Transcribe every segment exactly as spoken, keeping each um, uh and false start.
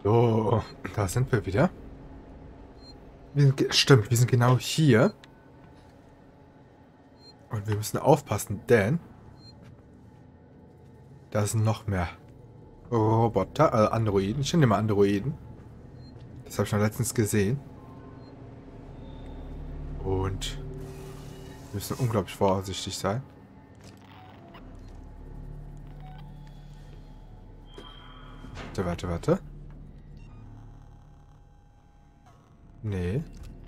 So, da sind wir wieder. Wir sind, ge- stimmt, wir sind genau hier. Und wir müssen aufpassen, denn da sind noch mehr Roboter, äh, Androiden. Ich nenne mal Androiden. Das habe ich schon letztens gesehen. Und wir müssen unglaublich vorsichtig sein. Warte, warte, warte. Nee.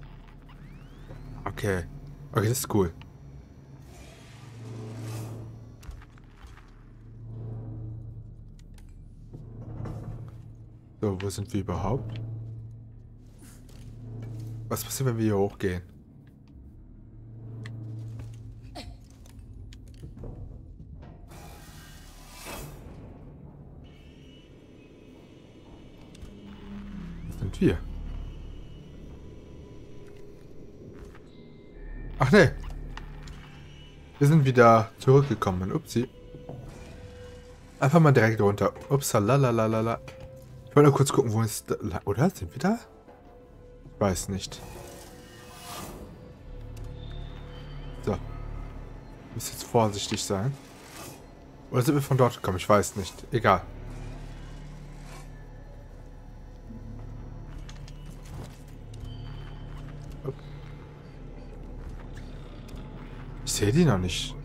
Okay. Okay, das ist cool. So, wo sind wir überhaupt? Was passiert, wenn wir hier hochgehen? Wo sind wir? Ach nee. Wir sind wieder zurückgekommen. Upsi. Einfach mal direkt runter. Upsalalalala. Ich wollte nur kurz gucken, wo ist da, oder? Sind wir da? Ich weiß nicht. So. Ich muss jetzt vorsichtig sein. Oder sind wir von dort gekommen? Ich weiß nicht. Egal. Upp. Ich sehe die noch nicht.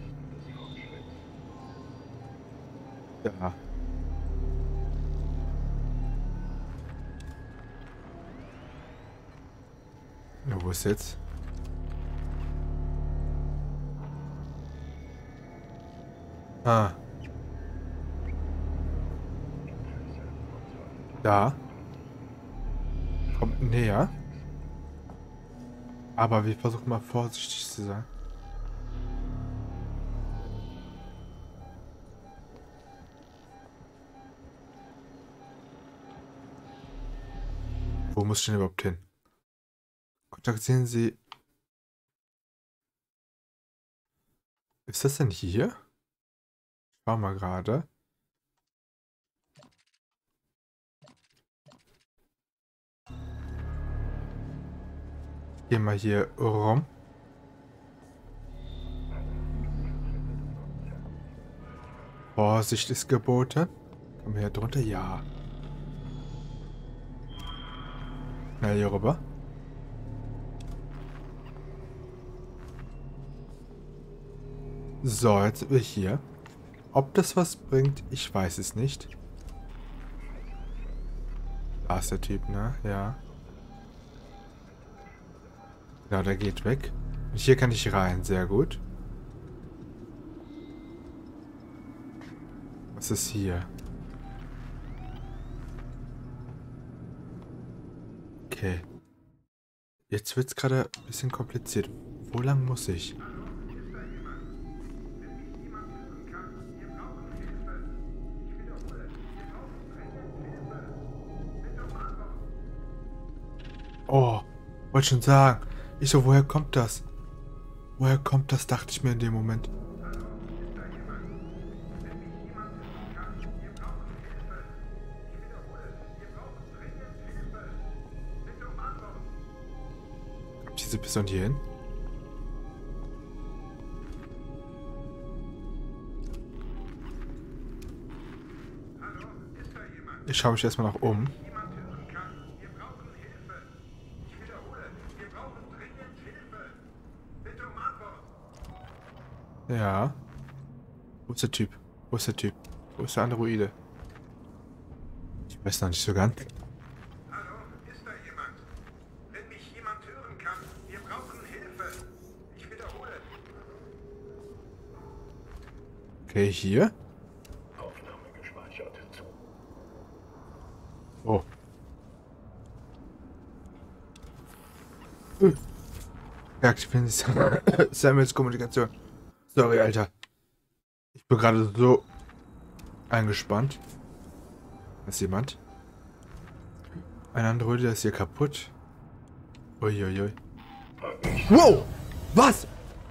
Ja. Na, wo ist jetzt? Ah. Da. Kommt näher. Aber wir versuchen mal vorsichtig zu sein. Wo muss ich denn überhaupt hin? Kontaktieren Sie. Ist das denn hier? Schau mal gerade. Gehen wir hier rum. Vorsicht ist geboten. Kommen wir hier drunter? Ja. Na, hier rüber. So, jetzt sind wir hier. Ob das was bringt, ich weiß es nicht. Da ist der Typ, ne? Ja. Ja, der geht weg. Und hier kann ich rein. Sehr gut. Was ist hier? Okay. Jetzt wird es gerade ein bisschen kompliziert. Wo lang muss ich? Oh, wollte schon sagen. Ich so, woher kommt das? Woher kommt das, dachte ich mir in dem Moment. Kommt diese Person hier hin? Ich schaue mich erstmal nach oben. Ja. Wo ist der Typ? Wo ist der Typ? Wo ist der Androide? Ich weiß noch nicht so ganz. Hallo, ist da jemand? Wenn mich jemand hören kann, wir brauchen Hilfe. Ich wiederhole. Okay, hier. Aufnahme gespeichert. Oh. Äh. Ja, aktivieren Sie Samuels Kommunikation. Sorry, Alter. Ich bin gerade so eingespannt. Da ist jemand. Ein Android, der ist hier kaputt. Uiuiui. Wow! Was?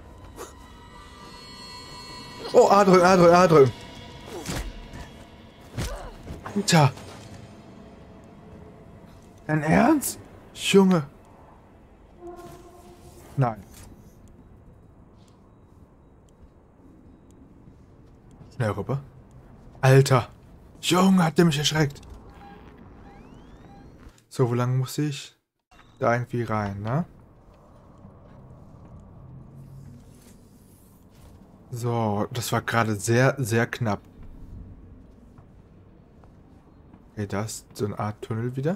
Oh, A drücken, A drücken, A drücken. Alter. Dein Ernst? Junge. Nein. Schnell rüber. Alter. Junge, hat der mich erschreckt. So, wo lang muss ich? Da irgendwie rein, ne? So, das war gerade sehr, sehr knapp. Okay, da ist so eine Art Tunnel wieder.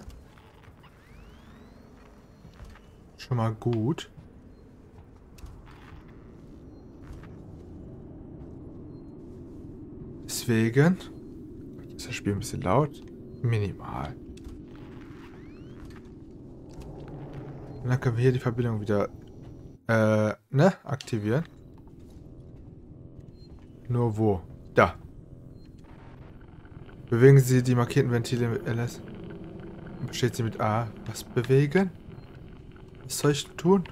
Schon mal gut. Deswegen ist das Spiel ein bisschen laut. Minimal. Und dann können wir hier die Verbindung wieder äh, ne, aktivieren. Nur wo? Da. Bewegen Sie die markierten Ventile mit L S. Besteht sie mit A. Was bewegen? Was soll ich tun?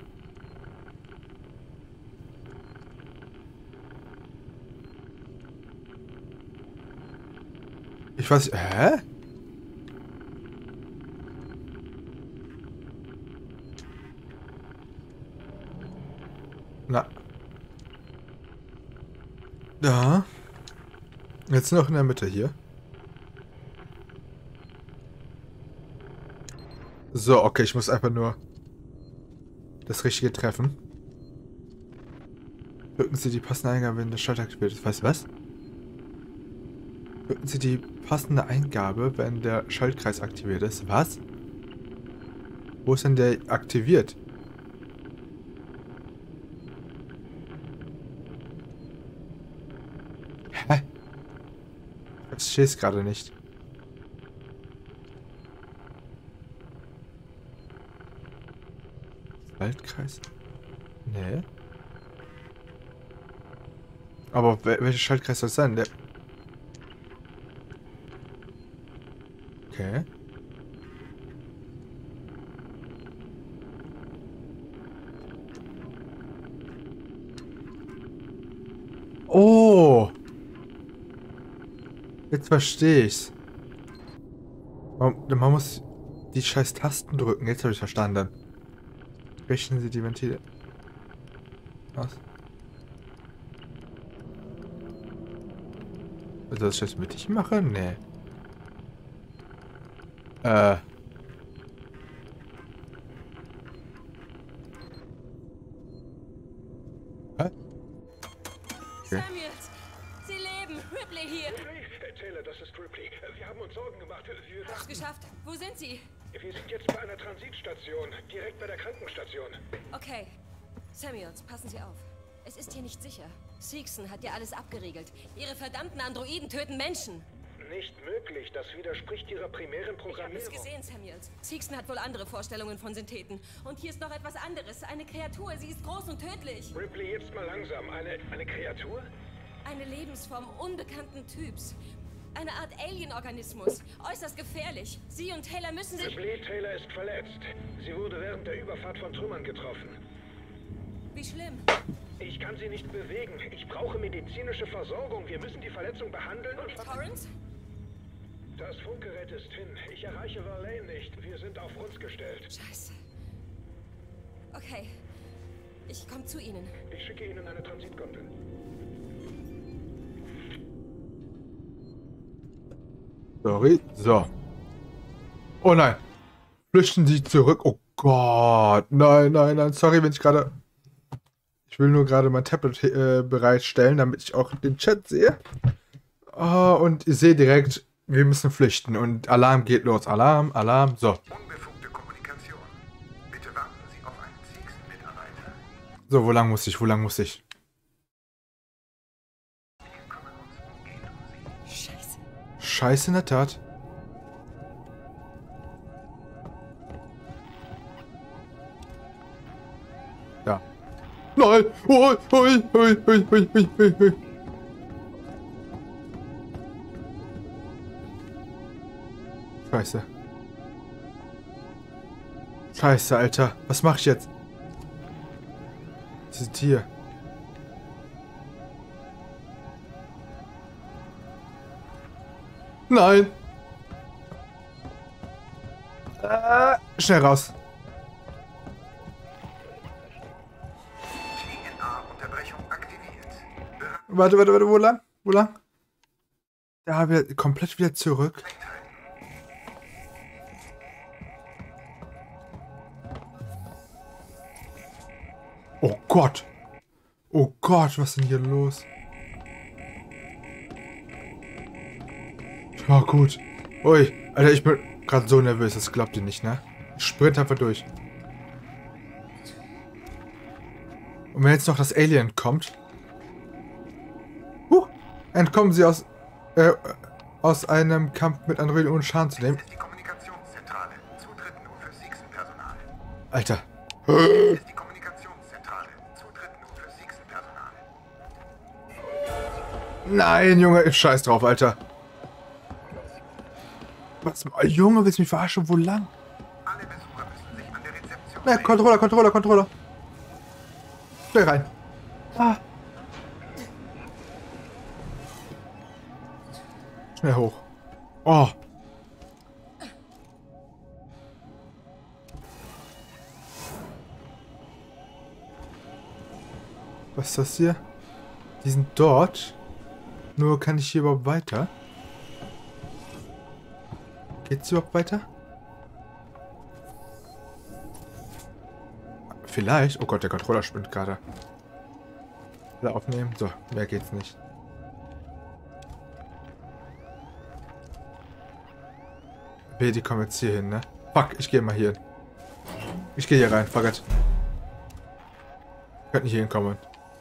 Ich weiß. Hä? Na. Da. Jetzt noch in der Mitte hier. So, okay, ich muss einfach nur das Richtige treffen. Drücken Sie die passende Eingabe, wenn der Schalter aktiviert ist. Weißt du was? Drücken Sie die passende Eingabe, wenn der Schaltkreis aktiviert ist. Was? Wo ist denn der aktiviert? Hä? Ich verstehe es gerade nicht. Schaltkreis? Nee. Aber wel welcher Schaltkreis soll es sein? Der. Okay. Oh! Jetzt verstehe ich's. Man, man muss die scheiß Tasten drücken. Jetzt habe ich verstanden. Richten Sie die Ventile. Was? Also, dass ich das mittig mache? Nee. Äh. Hä? Okay. Samuels! Sie leben! Ripley hier! Hey, Taylor, das ist Ripley. Wir haben uns Sorgen gemacht. Wir Hab's dachten, geschafft. Wo sind Sie? wir sind jetzt bei einer Transitstation, direkt bei der Krankenstation. Okay. Samuels, passen Sie auf. Es ist hier nicht sicher. Seegson hat ja alles abgeriegelt. Ihre verdammten Androiden töten Menschen. Nicht möglich. Das widerspricht ihrer primären Ich habe Programmierung. es gesehen, Samuels. Seegson hat wohl andere Vorstellungen von Syntheten. Und hier ist noch etwas anderes. Eine Kreatur. Sie ist groß und tödlich. Ripley, jetzt mal langsam. Eine, eine Kreatur? Eine Lebensform unbekannten Typs. Eine Art Alien-Organismus. Äußerst gefährlich. Sie und Taylor müssen sich... Ripley, Taylor ist verletzt. Sie wurde während der Überfahrt von Trümmern getroffen. Wie schlimm. Ich kann sie nicht bewegen. Ich brauche medizinische Versorgung. Wir müssen die Verletzung behandeln und... ver- Torrance? Das Funkgerät ist hin. Ich erreiche Verlaine nicht. Wir sind auf uns gestellt. Scheiße. Okay. Ich komme zu Ihnen. Ich schicke Ihnen eine Transitgondel. Sorry. So. Oh nein. Flüchten Sie zurück. Oh Gott. Nein, nein, nein. Sorry, wenn ich gerade... Ich will nur gerade mein Tablet äh, bereitstellen, damit ich auch den Chat sehe. Oh, und ich sehe direkt, wir müssen flüchten. Und Alarm geht los. Alarm, Alarm. So. Unbefugte Kommunikation. Bitte warten Sie auf einen Seegson-Mitarbeiter. So, wo lang muss ich? Wo lang muss ich? Wir kümmern uns umgehend um Sie. Scheiße. Scheiße in der Tat. Ja. Nein! Hui, hui, hui, hui, hui, hui, hui, hui. Scheiße. Scheiße, Alter. Was mach ich jetzt? Sie sind hier. Nein! Äh. Äh, schnell raus. T N A-Unterbrechung aktiviert. Bereit- Warte, warte, warte, wo lang? Wo lang? Da haben wir komplett wieder zurück. Oh Gott. Oh Gott, was ist denn hier los? Ja, gut. Ui, Alter, ich bin gerade so nervös, das glaubt ihr nicht, ne? Ich sprint einfach durch. Und wenn jetzt noch das Alien kommt... Huh, entkommen sie aus... Äh, aus einem Kampf mit Androiden ohne Schaden zu nehmen. Das ist die Kommunikationszentrale. Zutritt nur für Seegson-Personal. Alter. Das ist die Kommunikationszentrale. Zutritt nur für Seegson-Personal. Nein, Junge, ich scheiß drauf, Alter. Was? Junge, willst du mich verarschen? Wo lang? Alle Besucher müssen sich an der Rezeption... Na, Controller, Controller, Controller. Schnell rein. Ah. Schnell hoch. Oh. Was ist das hier? Die sind dort. Nur kann ich hier überhaupt weiter? Geht's überhaupt weiter? Vielleicht. Oh Gott, der Controller spinnt gerade. Wieder aufnehmen. So, mehr geht's nicht. Okay, die kommen jetzt hier hin, ne? Fuck, ich gehe mal hier hin. Ich gehe hier rein, fuck it. Könnten hier hinkommen.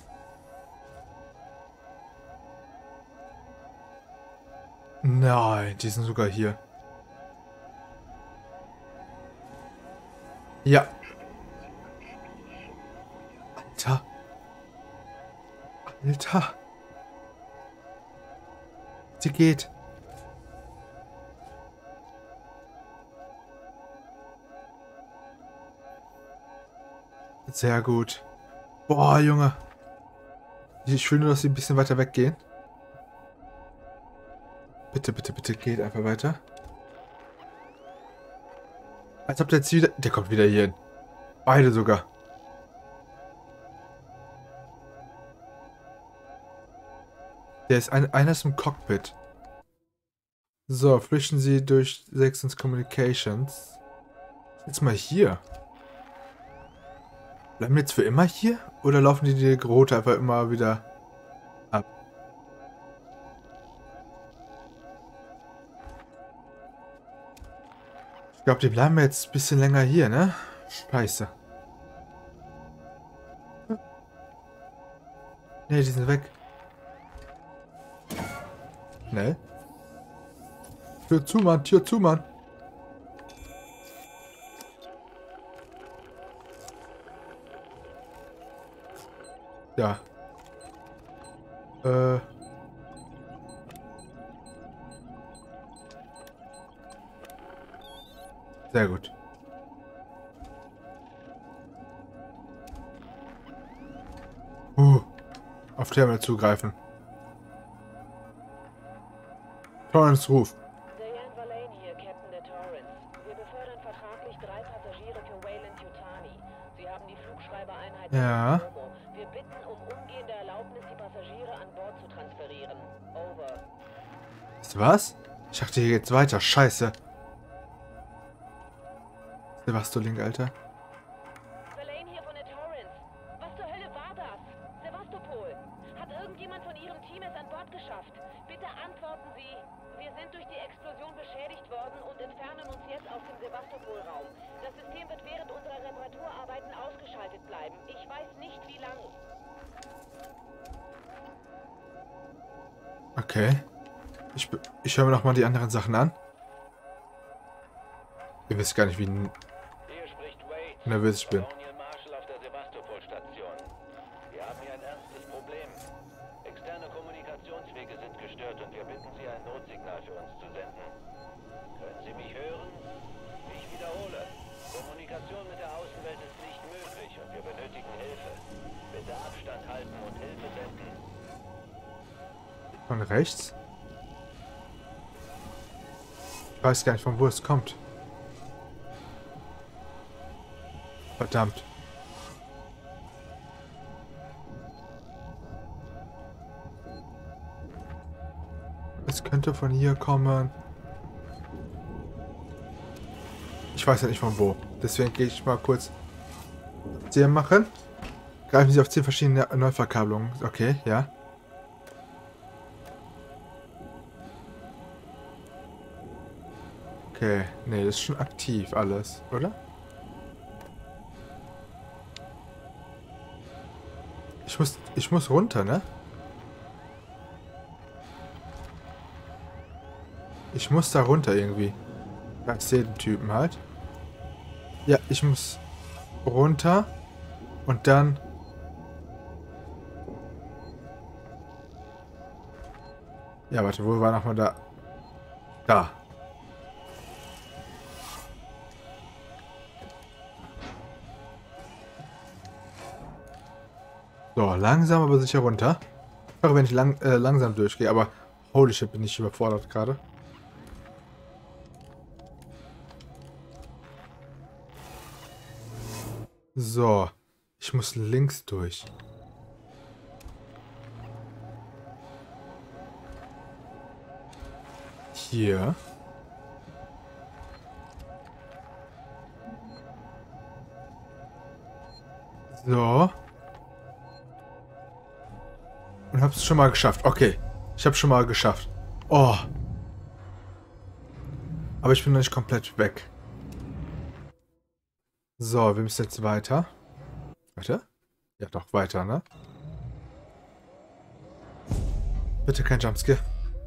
Nein, die sind sogar hier. Ja. Alter. Alter. Sie geht. Sehr gut. Boah, Junge. Ich will nur, dass sie ein bisschen weiter weggehen. Bitte, bitte, bitte, geht einfach weiter. Als ob der jetzt wieder... Der kommt wieder hier hin. Beide sogar. Der ist ein, einer ist im Cockpit. So, flüchten Sie durch Seegson Communications. Jetzt mal hier. Bleiben wir jetzt für immer hier? Oder laufen die die Route einfach immer wieder ab? Ich glaube, die bleiben jetzt ein bisschen länger hier, ne? Scheiße. Ne, die sind weg. Schnell. Tür zu, Mann. Tür zu, Mann. Ja. Äh. Sehr gut. Uh. Auf Terminal zugreifen. Torrance Ruf. Diane Verlaine hier, Captain der Torrance. Wir befördern vertraglich drei Passagiere für Weyland-Yutani. Sie haben die Flugschreibereinheit... Ja. Wir bitten um umgehende Erlaubnis, die Passagiere an Bord zu transferieren. Over. Was? Ich dachte, hier geht's weiter. Scheiße. Sevastolink, Alter. Verlaine hier von der Torrance. Was zur Hölle war das? Sevastopol. Hat irgendjemand von Ihrem Team es an Bord geschafft? Bitte antworten Sie. Wir sind durch die Explosion beschädigt worden und entfernen uns jetzt aus dem Sevastopol-Raum. Das System wird während unserer Reparaturarbeiten ausgeschaltet bleiben. Ich weiß nicht, wie lange. Okay. Ich, ich höre mir noch mal die anderen Sachen an. Ihr wisst gar nicht, wie Hier spricht Wade, nervös ich bin. Colonial Marshal auf der Sevastopol-Station. Wir haben hier ein ernstes Problem. Externe Kommunikationswege sind gestört und wir bitten Sie, ein Notsignal für uns zu senden. Können Sie mich hören? Ich wiederhole. Kommunikation mit der Außenwelt ist nicht möglich und wir benötigen Hilfe. Bitte Abstand halten und Hilfe senden. Von rechts? Ich weiß gar nicht, von wo es kommt. Verdammt. Es könnte von hier kommen. Ich weiß ja nicht von wo. Deswegen gehe ich mal kurz sehr machen. Greifen Sie auf zehn verschiedene Neuverkabelungen. Okay, ja. Okay, nee, das ist schon aktiv alles, oder? Ich muss, ich muss runter, ne? Ich muss da runter irgendwie. Ja, ich sehe den Typen halt. Ja, ich muss runter und dann... Ja, warte, wo war nochmal da? Da. So, langsam aber sicher runter. Auch wenn ich lang, äh, langsam durchgehe, aber holy shit, bin ich überfordert gerade. So, ich muss links durch. Hier. So. Und hab's schon mal geschafft. Okay. Ich hab's schon mal geschafft. Oh. Aber ich bin noch nicht komplett weg. So, wir müssen jetzt weiter. Warte. Ja, doch, weiter, ne? Bitte kein Jumpscare.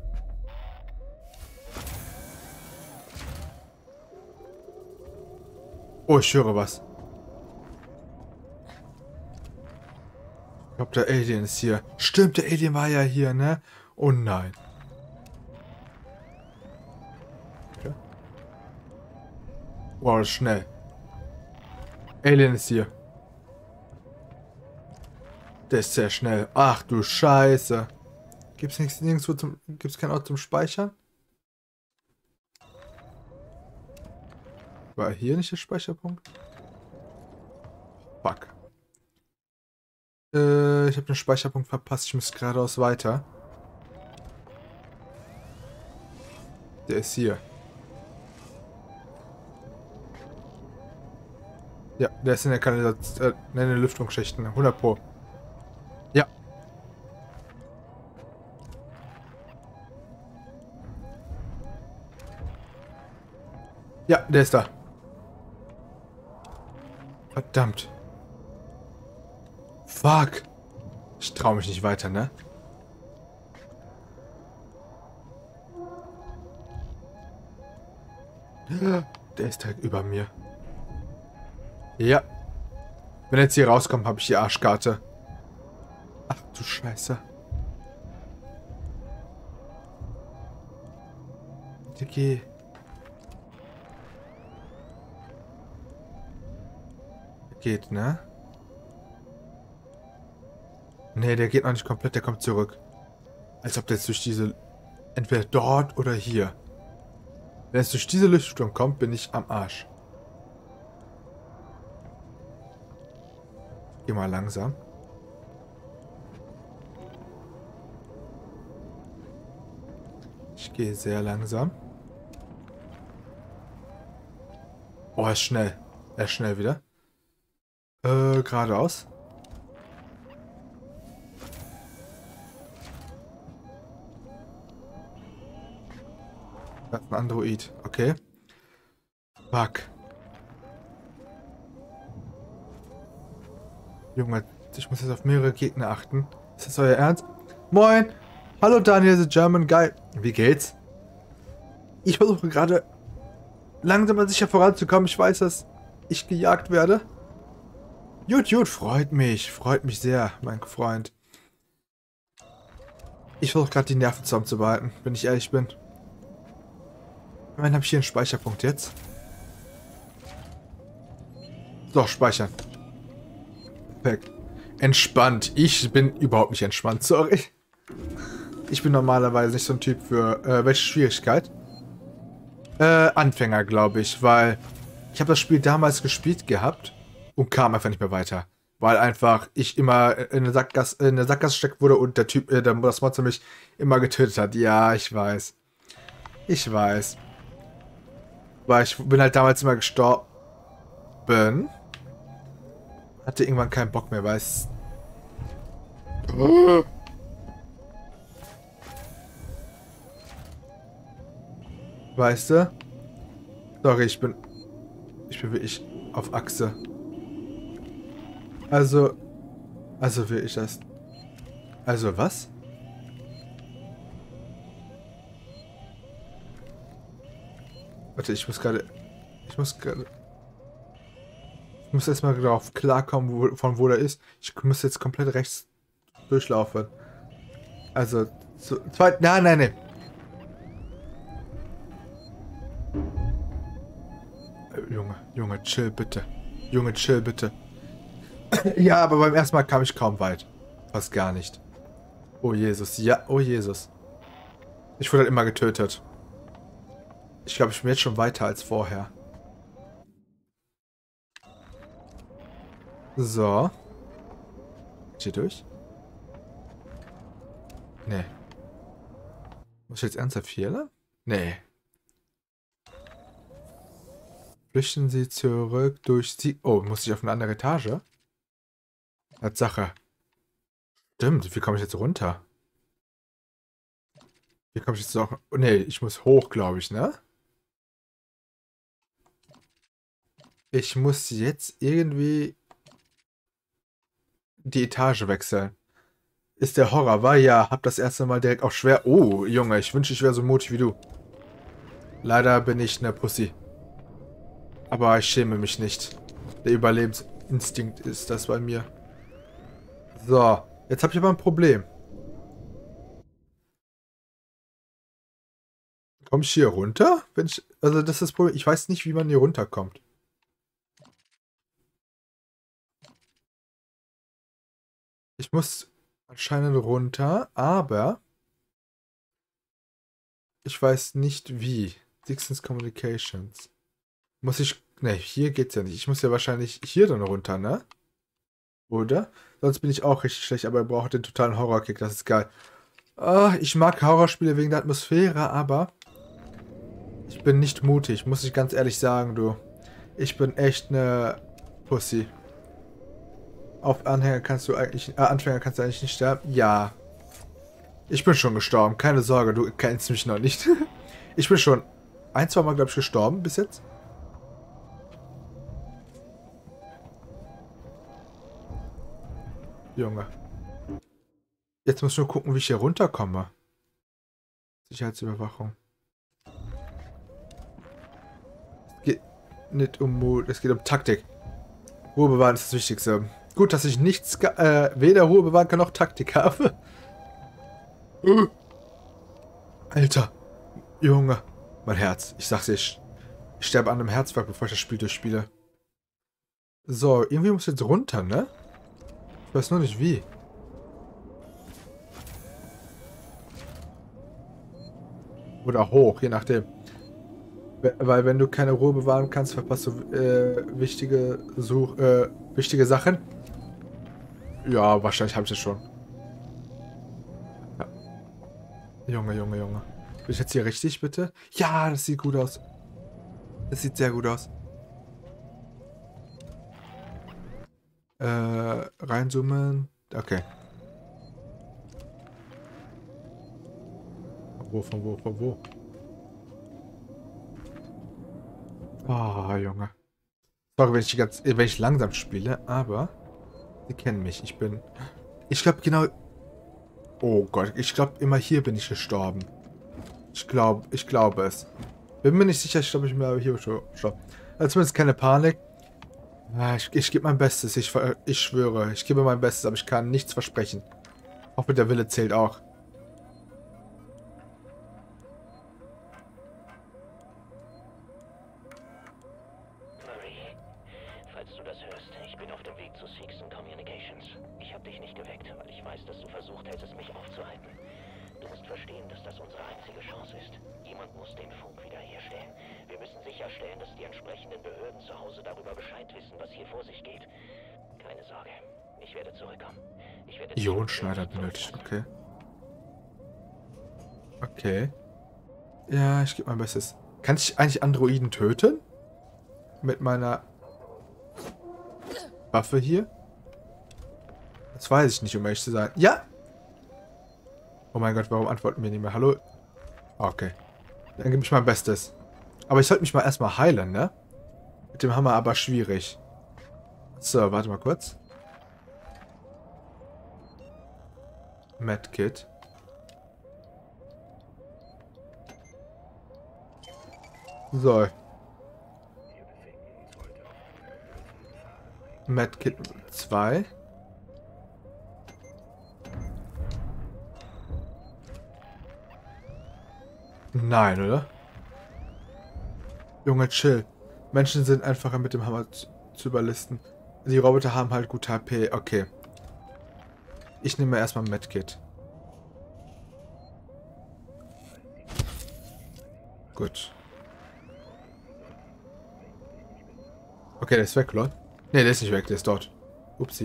Oh, ich höre was. Ich glaube, der Alien ist hier. Stimmt, der Alien war ja hier, ne? Oh nein. Okay. Wow, schnell. Alien ist hier. Der ist sehr schnell. Ach du Scheiße. Gibt's nichts nirgendwo zum. Gibt's keinen Ort zum Speichern? War hier nicht der Speicherpunkt? Fuck. Äh, ich habe den Speicherpunkt verpasst. Ich muss geradeaus weiter. Der ist hier. Ja, der ist in der Kanalisation, äh, in den Lüftungsschichten. hundert Pro. Ja. Ja, der ist da. Verdammt. Fuck. Ich traue mich nicht weiter, ne? Der ist direkt über mir. Ja. Wenn er jetzt hier rauskommt, habe ich die Arschkarte. Ach du Scheiße. Dicky. Geht, ne? Ne, der geht noch nicht komplett, der kommt zurück. Als ob der jetzt durch diese... Entweder dort oder hier. Wenn es durch diese Lüftung kommt, bin ich am Arsch. Geh mal langsam. Ich gehe sehr langsam. Oh, er ist schnell. Er ist schnell wieder. Äh, geradeaus. Das ist ein Android. Okay. Fuck. Junge, ich muss jetzt auf mehrere Gegner achten. Ist das euer Ernst? Moin! Hallo Daniel, the German Guy. Wie geht's? Ich versuche gerade langsam aber sicher voranzukommen. Ich weiß, dass ich gejagt werde. Gut, gut, freut mich. Freut mich sehr, mein Freund. Ich versuche gerade die Nerven zusammenzubehalten, wenn ich ehrlich bin. Immerhin habe ich hier einen Speicherpunkt jetzt. So, speichern. Perfekt. Entspannt. Ich bin überhaupt nicht entspannt, sorry. Ich bin normalerweise nicht so ein Typ für... Äh, welche Schwierigkeit? Äh, Anfänger, glaube ich, weil... Ich habe das Spiel damals gespielt gehabt. und kam einfach nicht mehr weiter. Weil einfach ich immer in der Sackgasse, in der Sackgasse steckt wurde und der Typ, äh, der, das Monster mich immer getötet hat. Ja, ich weiß. Ich weiß. Weil ich bin halt damals immer gestorben. Hatte irgendwann keinen Bock mehr, weil es... Weißt du? Sorry, ich bin... Ich bin wirklich auf Achse. Also... Also will ich das... Also was? Warte, ich muss gerade... Ich muss gerade... Ich muss erstmal darauf klarkommen, wo, von wo der ist. Ich muss jetzt komplett rechts durchlaufen. Also... Zu, zwei, nein, nein, nein. Junge, Junge, chill bitte. Junge, chill bitte. Ja, aber beim ersten Mal kam ich kaum weit. Fast gar nicht. Oh Jesus, ja, oh Jesus. Ich wurde halt immer getötet. Ich glaube, ich bin jetzt schon weiter als vorher. So. Hier durch? Nee. Muss ich jetzt ernsthaft hier lang? Nee. Flüchten Sie zurück durch die... Oh, muss ich auf eine andere Etage? Tatsache. Stimmt, wie komme ich jetzt runter? Wie komme ich jetzt auch... Oh, nee, ich muss hoch, glaube ich, ne? Ich muss jetzt irgendwie... die Etage wechseln. Ist der Horror, war ja, hab das erste Mal direkt auch schwer... Oh, Junge, ich wünsche, ich wäre so mutig wie du. Leider bin ich eine Pussy. Aber ich schäme mich nicht. Der Überlebensinstinkt ist das bei mir. So, jetzt habe ich aber ein Problem. Komme ich hier runter? Wenn ich, also das ist das Problem. Ich weiß nicht, wie man hier runterkommt. Ich muss anscheinend runter, aber ich weiß nicht wie. Dixons Communications. Muss ich... Ne, hier geht's ja nicht. Ich muss ja wahrscheinlich hier dann runter, ne? Oder? Sonst bin ich auch richtig schlecht, aber er braucht den totalen Horrorkick. Das ist geil. Oh, ich mag Horrorspiele wegen der Atmosphäre, aber ich bin nicht mutig, muss ich ganz ehrlich sagen, du. Ich bin echt eine Pussy. Auf Anhänger kannst du eigentlich... Äh, Anfänger kannst du eigentlich nicht sterben. Ja. Ich bin schon gestorben. Keine Sorge, du kennst mich noch nicht. Ich bin schon ein, zwei Mal, glaube ich, gestorben bis jetzt. Junge. Jetzt muss ich nur gucken, wie ich hier runterkomme. Sicherheitsüberwachung. Es geht nicht um Mut, es geht um Taktik. Ruhe bewahren ist das Wichtigste. Gut, dass ich nichts, äh, weder Ruhe bewahren kann noch Taktik habe. Uh. Alter. Junge. Mein Herz. Ich sag's dir, ich, ich sterbe an einem Herzinfarkt, bevor ich das Spiel durchspiele. So, irgendwie muss ich jetzt runter, ne? Ich weiß nur nicht wie. Oder hoch, je nachdem. Weil wenn du keine Ruhe bewahren kannst, verpasst du äh, wichtige Such, äh, wichtige Sachen. Ja, wahrscheinlich habe ich das schon. Ja. Junge, Junge, Junge. Bin ich jetzt hier richtig, bitte? Ja, das sieht gut aus. Das sieht sehr gut aus. Äh, reinzoomen. Okay. Von wo, von wo, von wo? Oh, Junge. Sorry, wenn ich, ganz, wenn ich langsam spiele, aber sie kennen mich. Ich bin... Ich glaube genau... Oh Gott, ich glaube immer hier bin ich gestorben. Ich glaube, ich glaube es. Bin mir nicht sicher, ich glaube, ich bin aber hier schon gestorben. Also zumindest keine Panik. Ich, ich gebe mein Bestes, ich, ich schwöre. Ich gebe mein Bestes, aber ich kann nichts versprechen. Auch mit der Wille zählt auch. Marie, falls du das hörst, ich bin auf dem Weg zu Seegson Communications. Ich habe dich nicht geweckt, weil ich weiß, dass du versucht hättest, mich aufzuhalten. Du musst verstehen, dass das unsere einzige Chance ist. Jemand muss den Funk wiederherstellen. Wir müssen sicherstellen, dass die entsprechenden Behörden zu Hause darüber Bescheid wissen, was hier vor sich geht. Keine Sorge, ich werde zurückkommen. Ich werde... Ionenschneider benötigt, okay. Okay. Ja, ich gebe mein Bestes. Kann ich eigentlich Androiden töten? Mit meiner Waffe hier? Das weiß ich nicht, um ehrlich zu sein. Ja! Oh mein Gott, warum antworten wir nicht mehr? Hallo? Okay. Dann gebe ich mein Bestes. Aber ich sollte mich mal erstmal heilen, ne? Mit dem Hammer aber schwierig. So, warte mal kurz. Medkit. So. Medkit zwei. Nein, oder? Junge, chill. Menschen sind einfacher mit dem Hammer zu, zu überlisten. Die Roboter haben halt gut H P. Okay. Ich nehme erstmal Medkit. Gut. Okay, der ist weg, lol. Ne, der ist nicht weg, der ist dort. Upsi.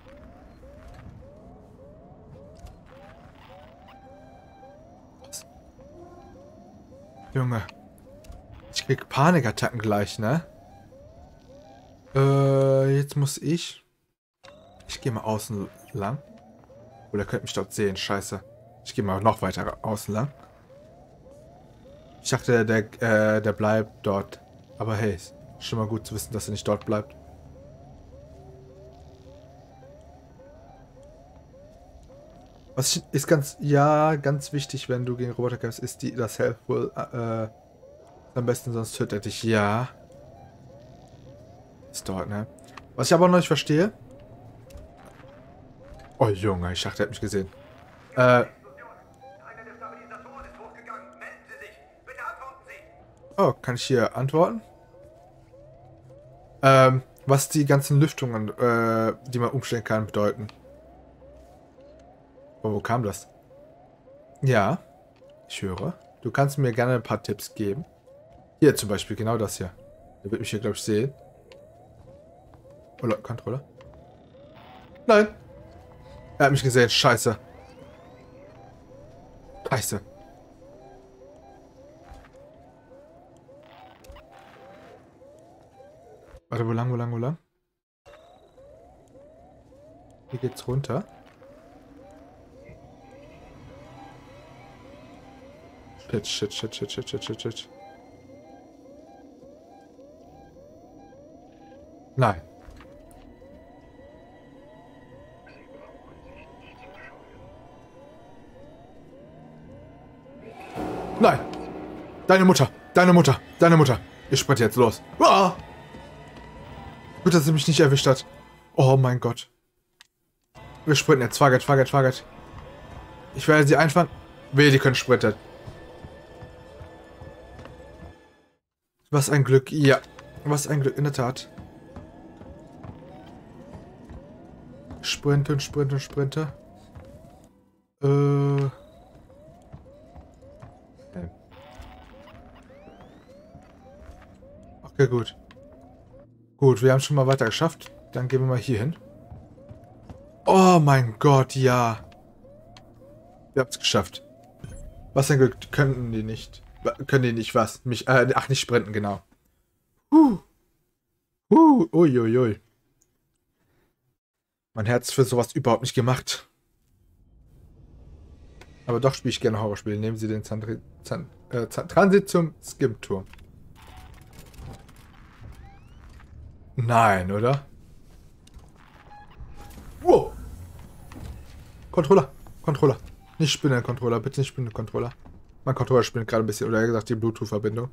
Was? Junge. Ich krieg Panikattacken gleich, ne? Äh, jetzt muss ich... Ich gehe mal außen lang. Oder könnt mich dort sehen, scheiße. Ich gehe mal noch weiter außen lang. Ich dachte, der, äh, der bleibt dort. Aber hey, ist schon mal gut zu wissen, dass er nicht dort bleibt. Was ist ganz, ja, ganz wichtig, wenn du gegen Roboter kämpfst, ist die, das Helpful, äh, am besten, sonst tötet er dich. Ja. Ist dort, ne? Was ich aber noch nicht verstehe. Oh, Junge, ich dachte, er hat mich gesehen. Äh. Einer der Stabilisatoren ist hochgegangen. Melden Sie sich. Bitte antworten Sie. Oh, kann ich hier antworten? Ähm, was die ganzen Lüftungen, äh, die man umstellen kann, bedeuten. Oh, wo kam das? Ja, ich höre. Du kannst mir gerne ein paar Tipps geben. Hier zum Beispiel, genau das hier. Der wird mich hier, glaube ich, sehen. Oder Controller? Nein. Er hat mich gesehen. Scheiße. Scheiße. Warte, wo lang, wo lang, wo lang? Hier geht's runter. Shit, shit, shit, shit, shit, shit, shit, shit. Nein. Nein. Deine Mutter. Deine Mutter. Deine Mutter. Ich sprinte jetzt los. Ah! Gut, dass sie mich nicht erwischt hat. Oh mein Gott. Wir sprinten jetzt. Fahrgeld, Fahrgeld, Fahrgeld. Ich werde sie einfangen. Wehe, die können sprinten. Was ein Glück. Ja. Was ein Glück, in der Tat. Sprinten, sprinten, sprinten. Äh. Okay. Okay, gut. Gut, wir haben schon mal weiter geschafft. Dann gehen wir mal hier hin. Oh mein Gott, ja. Wir haben es geschafft. Was ein Glück, könnten die nicht. Können die nicht was? Mich, äh, ach, nicht sprinten, genau. Huh. Huh, uiuiui. Mein Herz ist für sowas überhaupt nicht gemacht. Aber doch spiele ich gerne Horrorspiele. Nehmen Sie den Zandri Zand äh, Zand Transit zum Skim-Turm. Nein, oder? Wow. Controller. Controller. Nicht spinnen, Controller. Bitte nicht spinnen, Controller. Mein Controller spinnt gerade ein bisschen. Oder eher gesagt, die Bluetooth-Verbindung.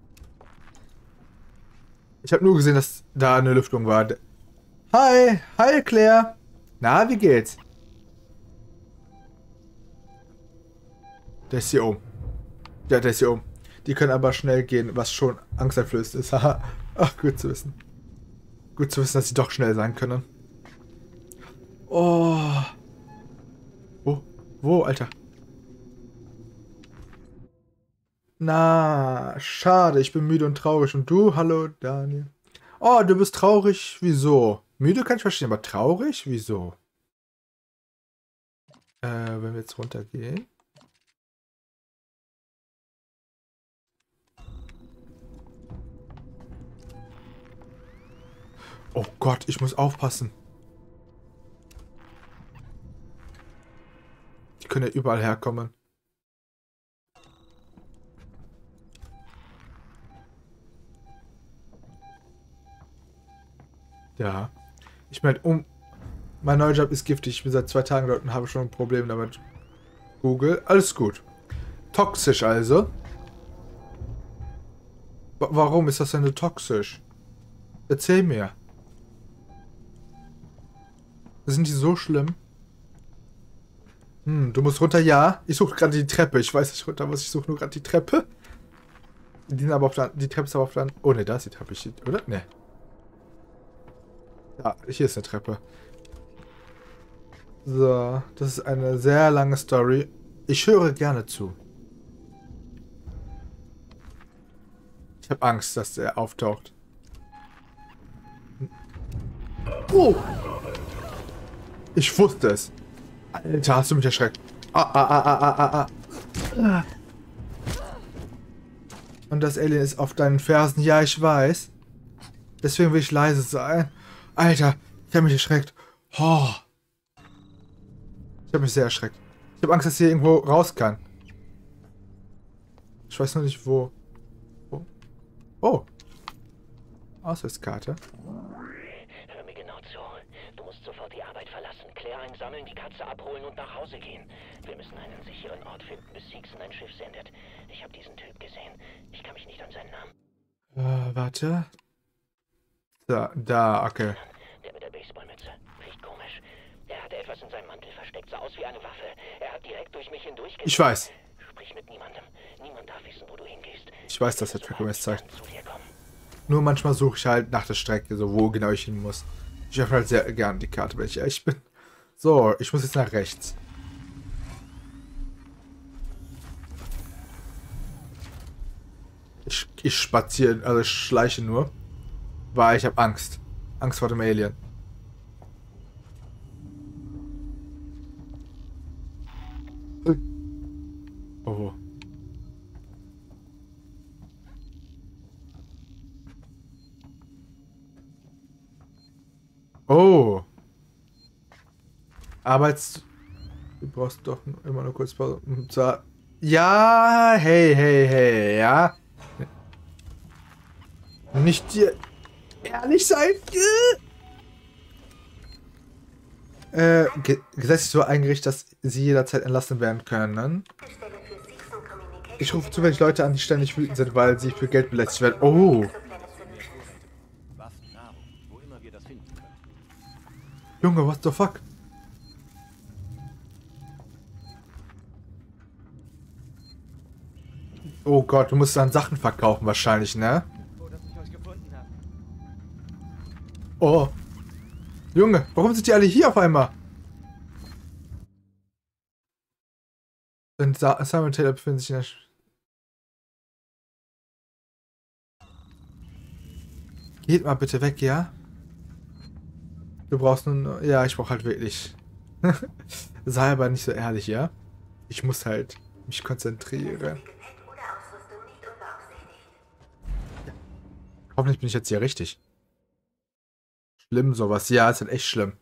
Ich habe nur gesehen, dass da eine Lüftung war. Hi. Hi, Claire. Na, wie geht's? Der ist hier oben. Ja, der ist hier oben. Die können aber schnell gehen, was schon angsteinflößend ist. Haha. Ach, gut zu wissen. Gut zu wissen, dass sie doch schnell sein können. Oh. Wo? Wo, Alter? Na, schade, ich bin müde und traurig. Und du? Hallo, Daniel. Oh, du bist traurig. Wieso? Müde kann ich verstehen, aber traurig? Wieso? Äh, wenn wir jetzt runtergehen. Oh Gott, ich muss aufpassen. Die können ja überall herkommen. Ja. Ich meine, um... Mein neuer Job ist giftig. Ich bin seit zwei Tagen dort und habe schon ein Problem damit. Google. Alles gut. Toxisch also. W warum ist das denn so toxisch? Erzähl mir. Sind die so schlimm? Hm, du musst runter, ja. Ich suche gerade die Treppe. Ich weiß nicht runter, was ich suche, nur gerade die Treppe. Die sind aber auf der, die Treppe ist aber auf der... Oh ne, da ist die Treppe, oder? Ne. Ja, hier ist eine Treppe. So, das ist eine sehr lange Story. Ich höre gerne zu. Ich habe Angst, dass der auftaucht. Oh! Ich wusste es. Alter, hast du mich erschreckt. Ah, ah, ah, ah, ah, ah. Und das Alien ist auf deinen Fersen. Ja, ich weiß. Deswegen will ich leise sein. Alter, ich habe mich erschreckt. Oh. Ich habe mich sehr erschreckt. Ich habe Angst, dass hier irgendwo raus kann. Ich weiß noch nicht, wo. wo? Oh. Ausweiskarte. Hör mir genau zu. Du musst sofort die Arbeit verlassen. Claire einsammeln, die Katze abholen und nach Hause gehen. Wir müssen einen sicheren Ort finden, bis Seegson ein Schiff sendet. Ich habe diesen Typ gesehen. Ich kann mich nicht an seinen Namen. Äh, warte. Da, da, okay. Der mit der Baseballmütze. Riecht komisch. Er hatte etwas in seinem Mantel versteckt. Sah aus wie eine Waffe. Er hat direkt durch mich hindurch... Ich weiß. Sprich mit niemandem. Niemand darf wissen, wo du hingehst. Ich weiß, dass der Tracker mir es zeigt. Zu dir kommen. Nur manchmal suche ich halt nach der Strecke, so wo genau ich hin muss. Ich öffne halt sehr gerne die Karte, wenn ich ehrlich bin. So, ich muss jetzt nach rechts. Ich, ich spaziere, also ich schleiche nur. Weil ich habe Angst. Angst vor dem Alien. Oh. Oh. Arbeits... Du brauchst doch immer nur kurz Pause. Ja, hey, hey, hey, ja. Nicht dir ehrlich sein. Äh, ge gesetzlich so eingerichtet, dass sie jederzeit entlassen werden können. Ich rufe zufällig Leute an, die ständig wütend sind, weil sie für Geld belästigt werden. Oh. Junge, what the fuck? Oh Gott, du musst dann Sachen verkaufen wahrscheinlich, ne? Oh. Junge, warum sind die alle hier auf einmal? Und Simon Taylor befindet sich in der... Sch Geht mal bitte weg, ja? Du brauchst nun... Ja, ich brauche halt wirklich... Sei aber nicht so ehrlich, ja? Ich muss halt mich konzentrieren. Ja. Hoffentlich bin ich jetzt hier richtig. Schlimm sowas. Ja, ist halt echt schlimm.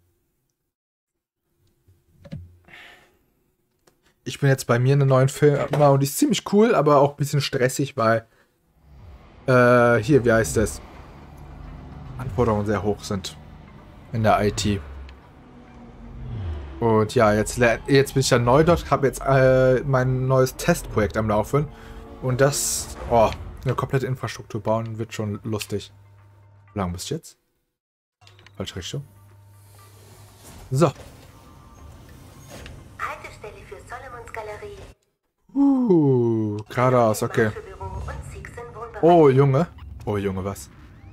Ich bin jetzt bei mir in einer neuen Firma und die ist ziemlich cool, aber auch ein bisschen stressig, weil äh, hier, wie heißt das? Anforderungen sehr hoch sind in der I T. Und ja, jetzt, jetzt bin ich ja neu dort, habe jetzt äh, mein neues Testprojekt am Laufen und das, oh, eine komplette Infrastruktur bauen wird schon lustig. Wie lange bist du jetzt? Falsche Richtung. So. Haltestelle für Solomons Galerie. Uh, geradeaus, okay. Oh, Junge. Oh, Junge, was?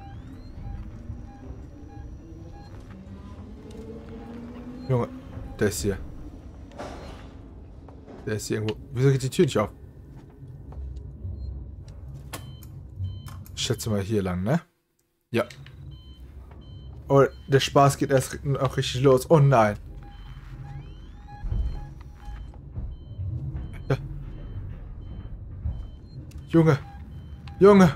Junge, der ist hier. Der ist hier irgendwo. Wieso geht die Tür nicht auf? schätze mal hier lang, ne? Ja. Oh, der Spaß geht erst auch richtig los. Oh nein. Ja. Junge. Junge.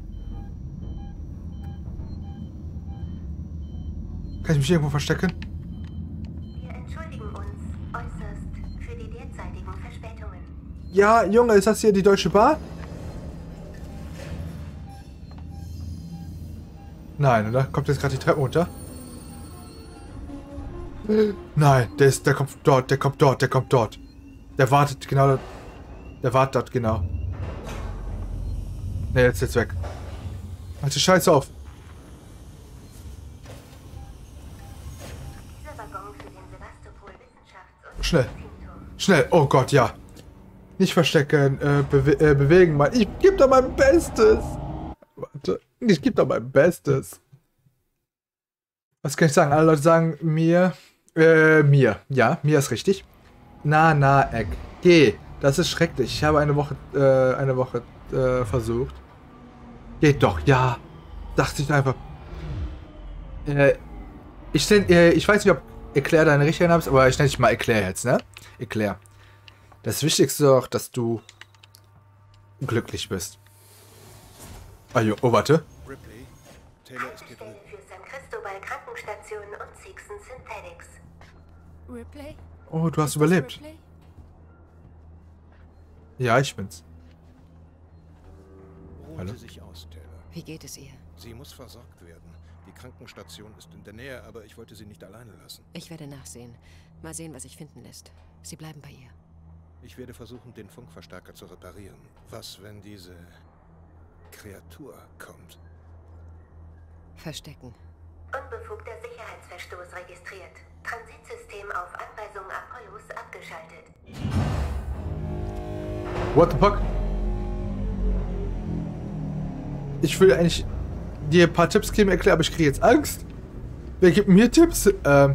Kann ich mich irgendwo verstecken? Wir entschuldigen uns äußerst für die derzeitigen Verspätungen. Ja, Junge, ist das hier die Deutsche Bahn? Nein, oder? Kommt jetzt gerade die Treppe runter? Nein, der ist, der kommt dort, der kommt dort, der kommt dort. Der wartet genau dort. Der wartet dort genau. Ne, jetzt ist jetzt weg. Halt die Scheiße auf. Dieser Waggon für den Sevastopol Wissenschafts- und Schnell. Medizinturm. Schnell. Oh Gott, ja. Nicht verstecken, äh, bewe äh, bewegen, Mann. Ich geb doch mein Bestes. Warte. Ich geb doch mein Bestes. Was kann ich sagen? Alle Leute sagen mir. Äh, mir. Ja, mir ist richtig. Na, na, Eck. Geh. Das ist schrecklich. Ich habe eine Woche, äh, eine Woche, äh, versucht. Geht doch, ja. Dachte ich einfach. Äh, ich, äh, ich weiß nicht, ob Eclair deine richtige Name ist, aber ich nenne dich mal Eclair jetzt, ne? Eclair. Das Wichtigste ist doch, dass du glücklich bist. Ah, jo, oh, warte. Ripley, Taylor ist hier drüben. Stellen für San Cristobal Krankenstation und Seegson Synthetics. Ripley? Oh, du hast Ist das überlebt. Ripley? Ja, ich bin's. Ruhen Hallo? Sie sich aus, Taylor. Wie geht es ihr? Sie muss versorgt werden. Die Krankenstation ist in der Nähe, aber ich wollte sie nicht alleine lassen. Ich werde nachsehen. Mal sehen, was sich finden lässt. Sie bleiben bei ihr. Ich werde versuchen, den Funkverstärker zu reparieren. Was, wenn diese Kreatur kommt? Verstecken. Unbefugter Sicherheitsverstoß registriert. Transitsystem auf Anweisung Apollos abgeschaltet. What the fuck? Ich will eigentlich dir ein paar Tipps geben, erklären, aber ich kriege jetzt Angst. Wer gibt mir Tipps? Ähm.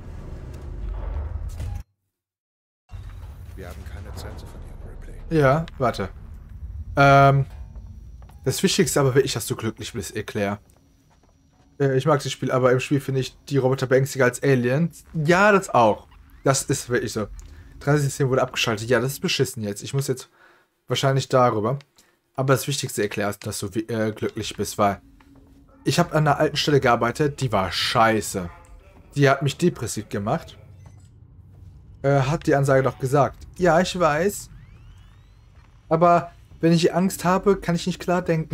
Wir haben keine Zeit zu verlieren, Ripley. Ja, warte. Ähm. Das Wichtigste aber wirklich, dass du glücklich bist, Eclair. Äh, ich mag das Spiel, aber im Spiel finde ich die Roboter beängstiger als Aliens. Ja, das auch. Das ist wirklich so. Transitsystem wurde abgeschaltet. Ja, das ist beschissen jetzt. Ich muss jetzt wahrscheinlich darüber. Aber das Wichtigste erklärst, dass du äh, glücklich bist, weil ich habe an einer alten Stelle gearbeitet, die war scheiße. Die hat mich depressiv gemacht. Äh, hat die Ansage doch gesagt. Ja, ich weiß. Aber wenn ich Angst habe, kann ich nicht klar denken.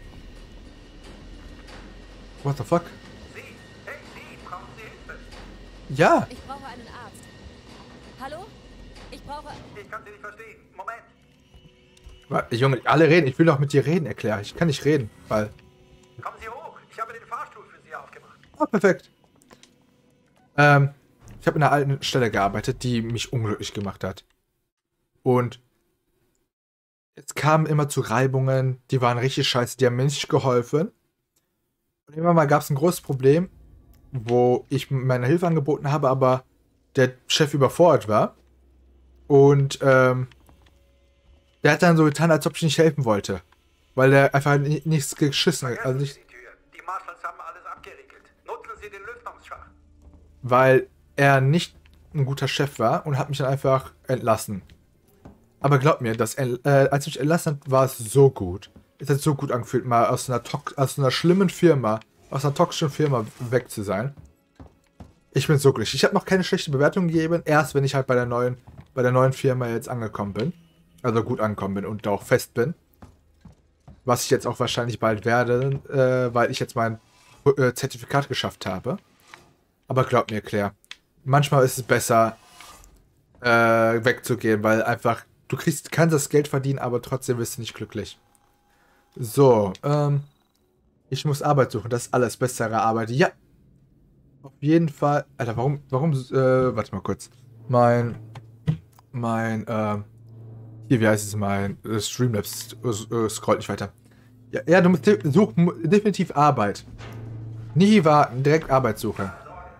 What the fuck? Sie! Hey, Sie! Brauchen Sie Hilfe? Ja. Ich brauche einen Arzt. Hallo? Ich brauche... Ich kann Sie nicht verstehen. Moment! Warte, Junge, alle reden. Ich will doch mit dir reden, erklären. Ich kann nicht reden, weil... Kommen Sie hoch! Ich habe den Fahrstuhl für Sie aufgemacht. Ah, perfekt. Ähm, ich habe in einer alten Stelle gearbeitet, die mich unglücklich gemacht hat. Und es kamen immer zu Reibungen, die waren richtig scheiße, die haben mir nicht geholfen. Und immer mal gab es ein großes Problem, wo ich meine Hilfe angeboten habe, aber der Chef überfordert war. Und ähm, der hat dann so getan, als ob ich nicht helfen wollte. Weil er einfach ni- nichts geschissen hat. Also nicht, die Tür. Die Marshals haben alles abgeriegelt. Nutzen Sie den Lüftungsschacht. weil er nicht ein guter Chef war und hat mich dann einfach entlassen. Aber glaub mir, das, äh, als ich mich entlassen hat, war es so gut. Es hat so gut angefühlt, mal aus einer, aus einer schlimmen Firma, aus einer toxischen Firma weg zu sein. Ich bin so glücklich. Ich habe noch keine schlechte Bewertung gegeben, erst wenn ich halt bei der neuen, bei der neuen Firma jetzt angekommen bin. Also gut angekommen bin und auch fest bin. Was ich jetzt auch wahrscheinlich bald werde, äh, weil ich jetzt mein äh, Zertifikat geschafft habe. Aber glaub mir, Claire, manchmal ist es besser, äh, wegzugehen, weil einfach, du kriegst, kannst das Geld verdienen, aber trotzdem bist du nicht glücklich. So, ähm, ich muss Arbeit suchen, das ist alles bessere Arbeit. Ja, auf jeden Fall. Alter, warum, warum, äh, warte mal kurz. Mein, mein, ähm, hier, wie heißt es, mein äh, Streamlabs äh, scrollt nicht weiter. Ja, ja, du musst de such definitiv Arbeit. Nie warten, direkt Arbeit suchen.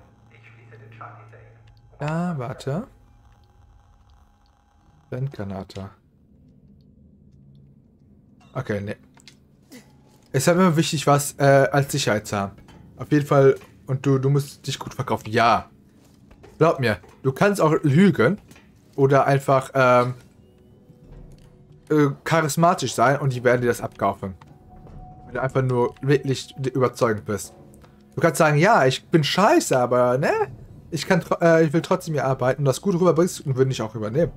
Ja, warte. Bandgranate. Okay, ne. Es ist halt immer wichtig, was äh, als Sicherheit zu haben. Auf jeden Fall. Und du, du musst dich gut verkaufen. Ja. Glaub mir, du kannst auch lügen. Oder einfach ähm, äh, charismatisch sein und die werden dir das abkaufen. Wenn du einfach nur wirklich überzeugend bist. Du kannst sagen, ja, ich bin scheiße, aber ne? Ich, kann, äh, ich will trotzdem hier arbeiten und das gut rüberbringst und würde ich auch übernehmen.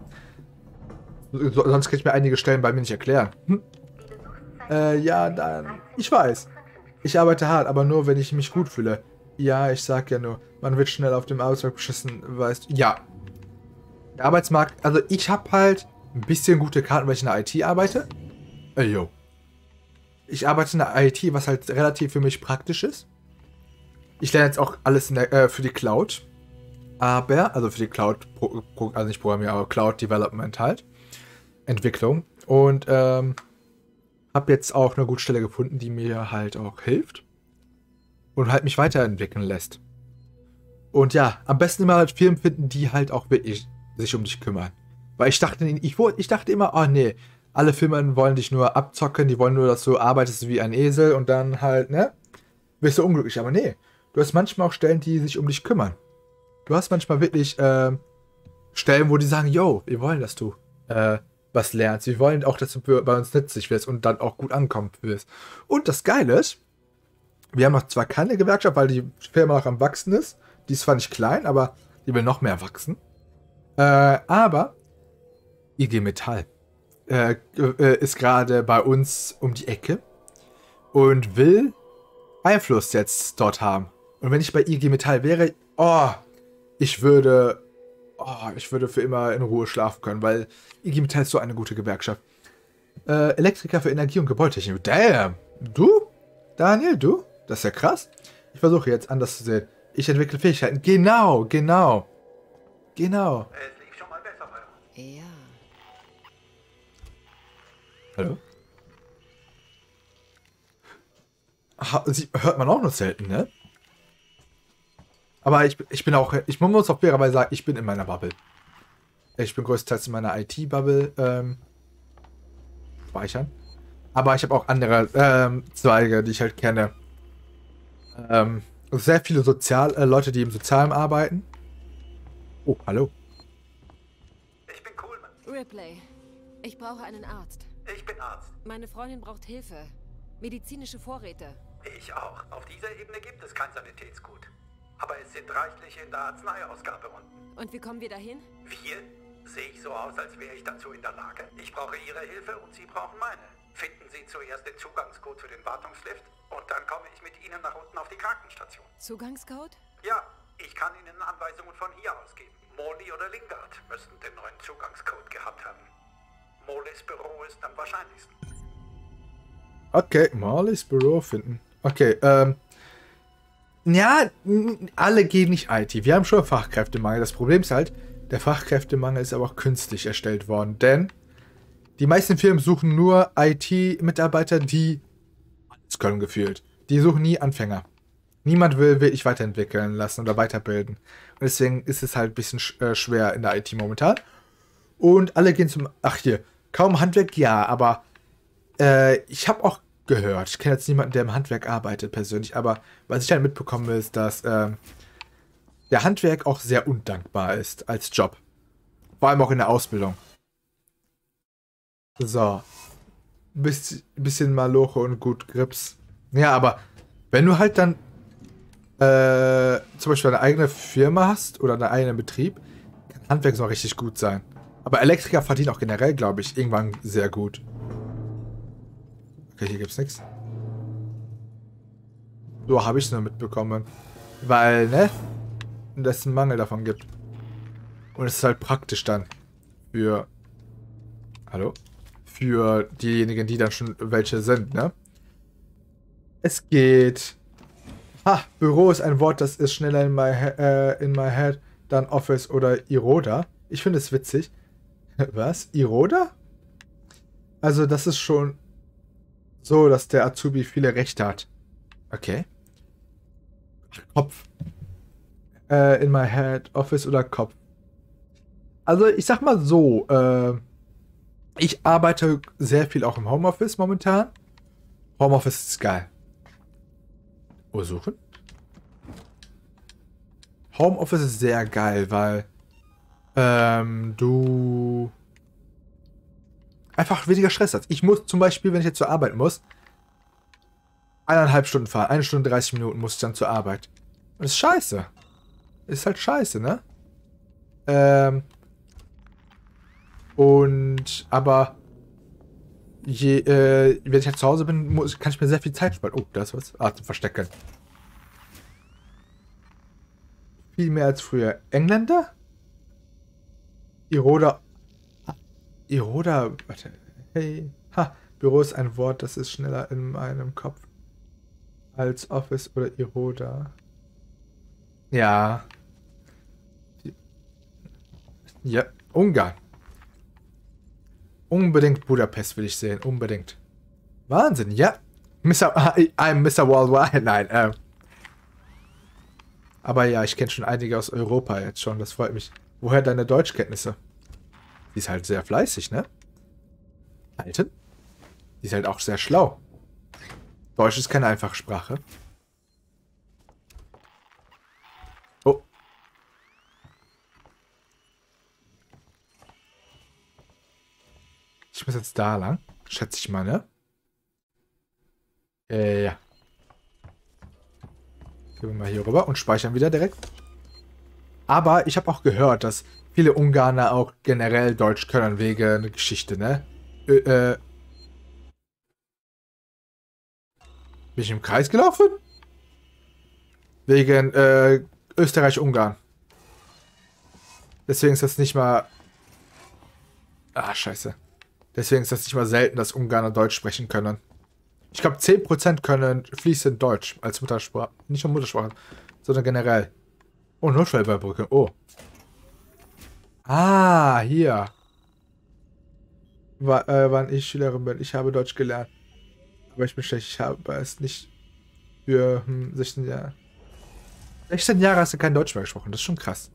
So, sonst kann ich mir einige Stellen bei mir nicht erklären. Hm? Äh, ja, dann. Ich weiß. Ich arbeite hart, aber nur, wenn ich mich gut fühle. Ja, ich sag ja nur, man wird schnell auf dem Arbeitsmarkt beschissen, weißt du. Ja. Der Arbeitsmarkt, also ich habe halt ein bisschen gute Karten, weil ich in der I T arbeite. Ey, yo. Ich arbeite in der I T, was halt relativ für mich praktisch ist. Ich lerne jetzt auch alles in der, äh, für die Cloud. Aber, also für die Cloud, also nicht Programmieren, aber Cloud Development halt. Entwicklung. Und, ähm, habe jetzt auch eine gute Stelle gefunden, die mir halt auch hilft. Und halt mich weiterentwickeln lässt. Und ja, am besten immer halt Firmen finden, die halt auch wirklich sich um dich kümmern. Weil ich dachte, ich, ich dachte immer, oh nee, alle Firmen wollen dich nur abzocken, die wollen nur, dass du arbeitest wie ein Esel und dann halt, ne, wirst du unglücklich. Aber nee, du hast manchmal auch Stellen, die sich um dich kümmern. Du hast manchmal wirklich äh, Stellen, wo die sagen, yo, wir wollen, dass du äh, was lernst. Wir wollen auch, dass du bei uns nützlich wirst und dann auch gut ankommen wirst. Und das Geile ist, wir haben noch zwar keine Gewerkschaft, weil die Firma noch am Wachsen ist. Die ist zwar nicht klein, aber die will noch mehr wachsen. Äh, aber I G Metall äh, äh, ist gerade bei uns um die Ecke und will Einfluss jetzt dort haben. Und wenn ich bei I G Metall wäre, oh, ich würde, oh, ich würde für immer in Ruhe schlafen können, weil I G Metall ist so eine gute Gewerkschaft. Äh, Elektriker für Energie und Gebäudetechnik. Damn! Du? Daniel, du? Das ist ja krass. Ich versuche jetzt anders zu sehen. Ich entwickle Fähigkeiten. Genau, genau. Genau. Es lief schon mal besser bei uns. Ja. Hallo? Ha, sie hört man auch noch selten, ne? Aber ich, ich bin auch, ich muss auch fairerweise sagen, ich bin in meiner Bubble. Ich bin größtenteils in meiner I T-Bubble ähm, speichern. Aber ich habe auch andere ähm, Zweige, die ich halt kenne. Ähm, sehr viele Sozial äh, Leute, die im Sozialen arbeiten. Oh, hallo. Ich bin Coolman. Ripley, ich brauche einen Arzt. Ich bin Arzt. Meine Freundin braucht Hilfe. Medizinische Vorräte. Ich auch. Auf dieser Ebene gibt es kein Sanitätsgut. Aber es sind reichlich in der Arzneiausgabe unten. Und wie kommen wir dahin? Wir? Sehe ich so aus, als wäre ich dazu in der Lage? Ich brauche Ihre Hilfe und Sie brauchen meine. Finden Sie zuerst den Zugangscode für den Wartungslift und dann komme ich mit Ihnen nach unten auf die Krankenstation. Zugangscode? Ja, ich kann Ihnen Anweisungen von hier aus geben. Morley oder Lingard müssten den neuen Zugangscode gehabt haben. Morleys Büro ist am wahrscheinlichsten. Okay, Morleys Büro finden. Okay, ähm. Ja, alle gehen nicht I T. Wir haben schon Fachkräftemangel. Das Problem ist halt, der Fachkräftemangel ist aber auch künstlich erstellt worden. Denn die meisten Firmen suchen nur I T-Mitarbeiter, die alles können gefühlt. Die suchen nie Anfänger. Niemand will wirklich weiterentwickeln lassen oder weiterbilden. Und deswegen ist es halt ein bisschen sch äh, schwer in der I T momentan. Und alle gehen zum... Ach hier, kaum Handwerk, ja, aber äh, ich habe auch gehört, ich kenne jetzt niemanden, der im Handwerk arbeitet persönlich, aber was ich halt mitbekomme ist, dass äh, der Handwerk auch sehr undankbar ist als Job. Vor allem auch in der Ausbildung. So. Biss, bisschen Maloche und gut Grips. Ja, aber wenn du halt dann äh, zum Beispiel eine eigene Firma hast oder einen eigenen Betrieb, kann Handwerk noch richtig gut sein. Aber Elektriker verdienen auch generell, glaube ich, irgendwann sehr gut. Okay, hier gibt's nichts. So habe ich es nur mitbekommen. Weil, ne? Dass es einen Mangel davon gibt. Und es ist halt praktisch dann. Für. Hallo? Für diejenigen, die dann schon welche sind, ne? Es geht. Ha, Büro ist ein Wort, das ist schneller in my, äh, in my head dann Office oder Iroda. Ich finde es witzig. Was? Iroda? Also, das ist schon so, dass der Azubi viele Rechte hat. Okay. Kopf. Äh, in my head, Office oder Kopf. Also, ich sag mal so, äh, ich arbeite sehr viel auch im Homeoffice momentan. Homeoffice ist geil. Uhr suchen? Homeoffice ist sehr geil, weil ähm, du einfach weniger Stress hast. Ich muss zum Beispiel, wenn ich jetzt zur Arbeit muss, eineinhalb Stunden fahren. Eine Stunde dreißig Minuten muss ich dann zur Arbeit. Und das ist scheiße. Ist halt scheiße, ne? Ähm. Und, aber je, äh, wenn ich halt zu Hause bin, muss, kann ich mir sehr viel Zeit sparen. Oh, da ist was. Ah, zum Verstecken. Viel mehr als früher. Engländer? Iroda. Iroda. Warte. Hey. Ha. Büro ist ein Wort, das ist schneller in meinem Kopf als Office oder Iroda. Ja. Ja. Ungarn. Unbedingt Budapest will ich sehen. Unbedingt. Wahnsinn, ja. Mister I'm Mister Worldwide. Nein, ähm. Aber ja, ich kenne schon einige aus Europa jetzt schon. Das freut mich. Woher deine Deutschkenntnisse? Die ist halt sehr fleißig, ne? Alten? Die ist halt auch sehr schlau. Deutsch ist keine einfache Sprache. Oh. Ich muss jetzt da lang. Schätze ich mal, ne? Äh, ja. Gehen wir mal hier rüber und speichern wieder direkt. Aber ich habe auch gehört, dass viele Ungarner auch generell Deutsch können wegen einer Geschichte, ne? Äh, äh. Bin ich im Kreis gelaufen? Wegen, äh, Österreich-Ungarn. Deswegen ist das nicht mal... Ah, scheiße. Deswegen ist das nicht mal selten, dass Ungarner Deutsch sprechen können. Ich glaube, zehn Prozent können fließend Deutsch als Muttersprache. Nicht nur Muttersprache, sondern generell. Oh, Notfallüberbrückung. Oh. Ah, hier. War, äh, wann ich Schülerin bin. Ich habe Deutsch gelernt. Aber ich bin schlecht. Ich habe es nicht für hm, sechzehn Jahre. sechzehn Jahre hast du kein Deutsch mehr gesprochen. Das ist schon krass.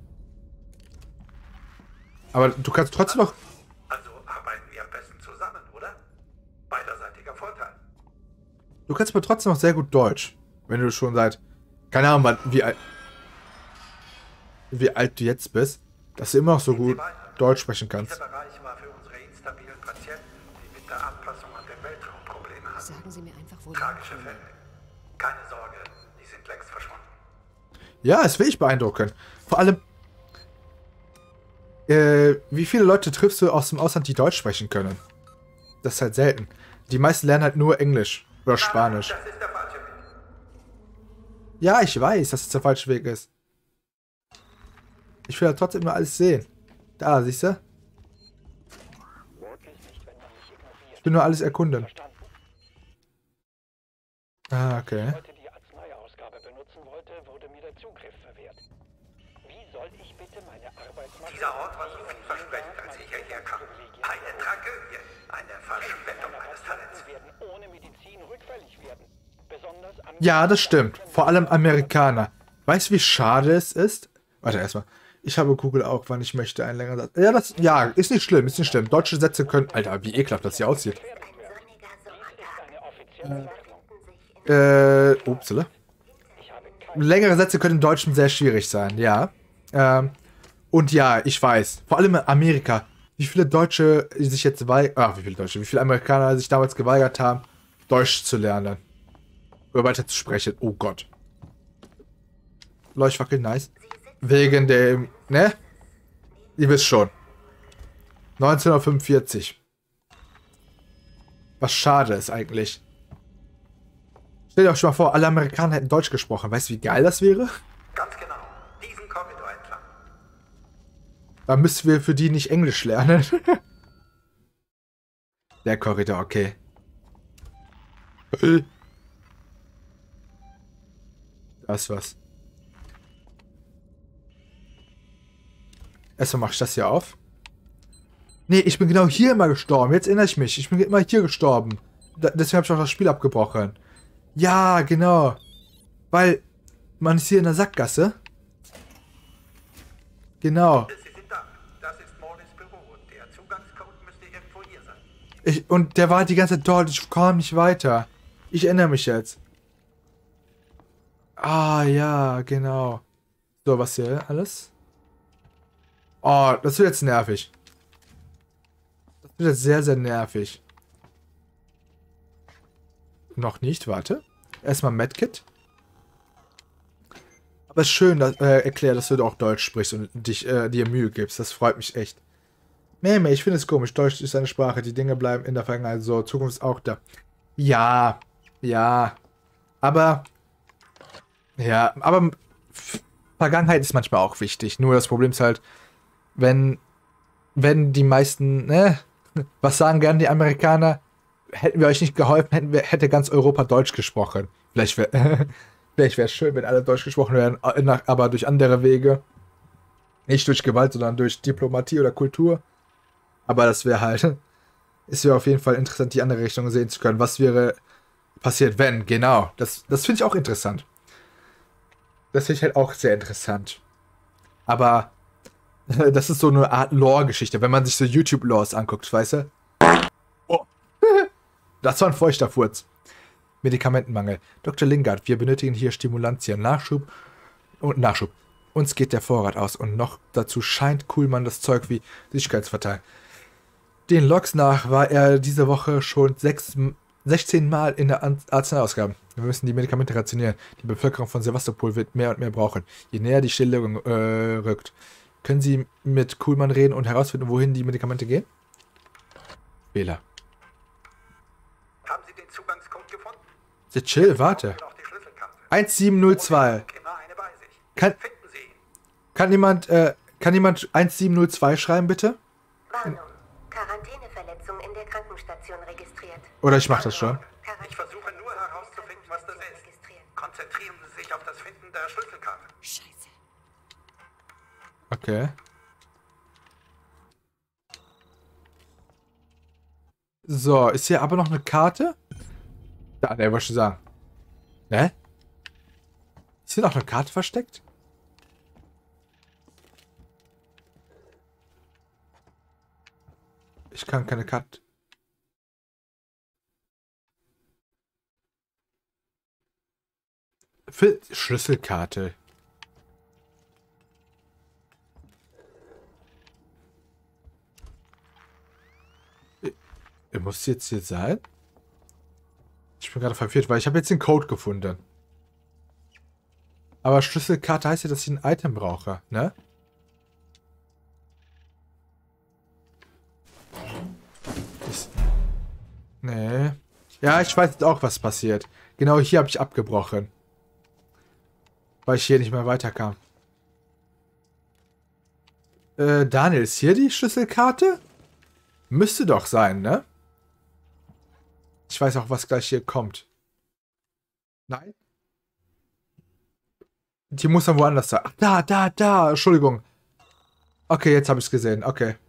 Aber du kannst trotzdem noch... Also arbeiten wir am besten zusammen, oder? Beiderseitiger Vorteil. Du kannst aber trotzdem noch sehr gut Deutsch. Wenn du schon seit... Keine Ahnung, wann- wie alt... Wie alt du jetzt bist. Dass du immer noch so gut Deutsch sprechen kannst. Dieser Bereich war für unsere instabilen Patienten, die mit der Anpassung an den Weltraum Probleme hatten. Sagen Sie mir einfach, wo Tragische Fälle. Keine Sorge, die sind längst verschwunden. Ja, es will ich beeindrucken. Vor allem... Äh, wie viele Leute triffst du aus dem Ausland, die Deutsch sprechen können? Das ist halt selten. Die meisten lernen halt nur Englisch oder Spanisch. Das ist der falsche Weg. Ja, ich weiß, dass es der falsche Weg ist. Ich will halt trotzdem nur alles sehen. Da, siehst du? Ich will nur alles erkunden. Ah, okay. heute die Arzneiausgabe benutzen wollte, wurde mir der Zugriff verwehrt. Wie soll ich bitte meine Arbeitsmaske... Dieser Ort war so vielversprechend, als ich hierher kam. Eine Tragödie. Eine Verschwendung meines Talents. werden ohne Medizin rückfällig werden. Besonders am Ja, das stimmt. Vor allem Amerikaner. Weißt du, wie schade es ist? Warte, erstmal. Ich habe Google auch, wann ich möchte, einen längeren Satz. Ja, das, ja, ist nicht schlimm, ist nicht schlimm. Deutsche Sätze können... Alter, wie ekelhaft das hier aussieht. Äh, upsala. Längere Sätze können im Deutschen sehr schwierig sein, ja. Ähm, und ja, ich weiß. Vor allem in Amerika. Wie viele Deutsche sich jetzt weigern... Ach, wie viele Deutsche? Wie viele Amerikaner sich damals geweigert haben, Deutsch zu lernen. Oder weiter zu sprechen. Oh Gott. Leuchtfackel, nice. Wegen dem... Ne? Ihr wisst schon. neunzehnhundertfünfundvierzig. Was schade ist eigentlich. Stell dir auch schon mal vor, alle Amerikaner hätten Deutsch gesprochen. Weißt du, wie geil das wäre? Ganz genau. Diesen Korridor entlang. Dann müssten wir für die nicht Englisch lernen. Der Korridor, okay. Das was. Erstmal mache ich das hier auf. Nee, ich bin genau hier immer gestorben. Jetzt erinnere ich mich. Ich bin immer hier gestorben. Da, deswegen habe ich auch das Spiel abgebrochen. Ja, genau. Weil man ist hier in der Sackgasse. Genau. Sie sind da. Das ist Morlins Büro und der Zugangscode müsste irgendwo hier sein. Ich, und der war die ganze Zeit dort. Ich kam nicht weiter. Ich erinnere mich jetzt. Ah, ja, genau. So, was hier alles? Oh, das wird jetzt nervig. Das wird jetzt sehr, sehr nervig. Noch nicht, warte. Erstmal Medkit. Aber es ist schön, dass, äh, erklärt, dass du auch Deutsch sprichst und dich, äh, dir Mühe gibst. Das freut mich echt. Meme, ich finde es komisch. Deutsch ist eine Sprache. Die Dinge bleiben in der Vergangenheit so. Zukunft ist auch da. Ja. Ja. Aber. Ja. Aber. Vergangenheit ist manchmal auch wichtig. Nur das Problem ist halt, wenn. Wenn die meisten. Ne? Was sagen gerne die Amerikaner? Hätten wir euch nicht geholfen, hätten wir, hätte ganz Europa Deutsch gesprochen. Vielleicht wäre. Vielleicht wäre es schön, wenn alle Deutsch gesprochen werden, aber durch andere Wege. Nicht durch Gewalt, sondern durch Diplomatie oder Kultur. Aber das wäre halt... Es wäre auf jeden Fall interessant, die andere Richtung sehen zu können. Was wäre passiert, wenn? Genau. Das, das finde ich auch interessant. Das finde ich halt auch sehr interessant. Aber das ist so eine Art Lore-Geschichte, wenn man sich so YouTube-Lores anguckt, weißt du? Oh. Das war ein feuchter Furz. Medikamentenmangel. Doktor Lingard, wir benötigen hier Stimulantien, Nachschub und Nachschub. Uns geht der Vorrat aus und noch dazu scheint Kuhlmann das Zeug wie Süßigkeitsverteil. Den Logs nach war er diese Woche schon sechs, sechzehn Mal in der Arzneiausgabe. Wir müssen die Medikamente rationieren. Die Bevölkerung von Sevastopol wird mehr und mehr brauchen, je näher die Stilllegung äh, rückt. Können Sie mit Kuhlmann reden und herausfinden, wohin die Medikamente gehen? Fehler. Haben Sie den Zugangscode gefunden? The Chill, warte. eins sieben null zwei. Kann, kann jemand, äh, kann jemand eins sieben null zwei schreiben, bitte? Warnung. Quarantäneverletzung in der Krankenstation registriert. Oder ich mach das schon. Ich versuche nur herauszufinden, was das ist. Konzentrieren Sie sich auf das Finden der Schlüsselkarte. Scheiße. Okay. So, ist hier aber noch eine Karte? Ja, ne, wollte ich schon sagen. Ne? Ist hier noch eine Karte versteckt? Ich kann keine Karte... Für Schlüsselkarte. Er muss jetzt hier sein? Ich bin gerade verwirrt, weil ich habe jetzt den Code gefunden. Aber Schlüsselkarte heißt ja, dass ich ein Item brauche, ne? Ist... Nee. Ja, ich weiß jetzt auch, was passiert. Genau hier habe ich abgebrochen. Weil ich hier nicht mehr weiterkam. Äh, Daniel, ist hier die Schlüsselkarte? Müsste doch sein, ne? Ich weiß auch, was gleich hier kommt. Nein? Die muss dann woanders sein. Ach, da, da, da. Entschuldigung. Okay, jetzt habe ich es gesehen. Okay.